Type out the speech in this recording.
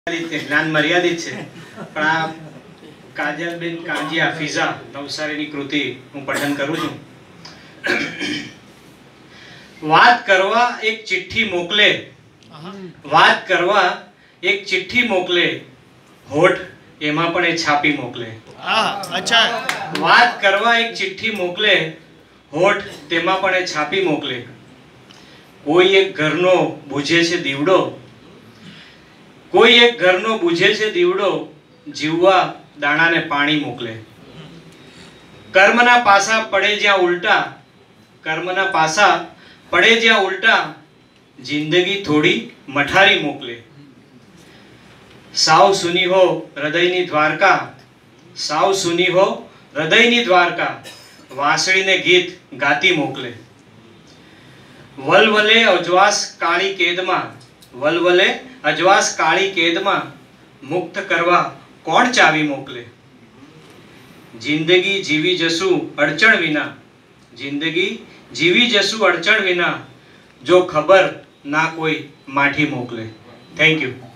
જ્ઞાન મર્યાદિત છે પણ આ કાજલબેન કાંજી હાફિઝા નવસારીની કૃતિ હું પઠન કરું છું। વાત કરવા એક ચિઠ્ઠી મોકલે, વાત કરવા એક ચિઠ્ઠી મોકલે, હોઠ એમાં પણ એ છાપી મોકલે। અચ્છા, વાત કરવા એક ચિઠ્ઠી મોકલે, હોઠ તેમાં પણ એ છાપી મોકલે। કોઈ એક ઘરનો બુઝે છે દીવડો, કોઈ એક ઘરનો બુઝે છે દીવડો, જીવવા દાણાને પાણી મોકલે। કર્મના પાસા પડે જ્યાં ઉલટા, કર્મના પાસા પડે જ્યાં ઉલટા, જિંદગી થોડી મઠારી મોકલે। સાવ સુની હો હૃદયની દ્વારકા, સાવ સુની હો હૃદયની દ્વારકા, વાંસળીને ગીત ગાતી મોકલે। વલવલે અજવાસ કાળી કેદમાં, વલવલે અજવાસ કાળી કેદમાં, મુક્ત કરવા કોણ ચાવી મોકલે। જિંદગી જીવી જશું અડચણ વિના, જિંદગી જીવી જશું અડચણ વિના, જો ખબર ના કોઈ માઠી મોકલે। Thank you.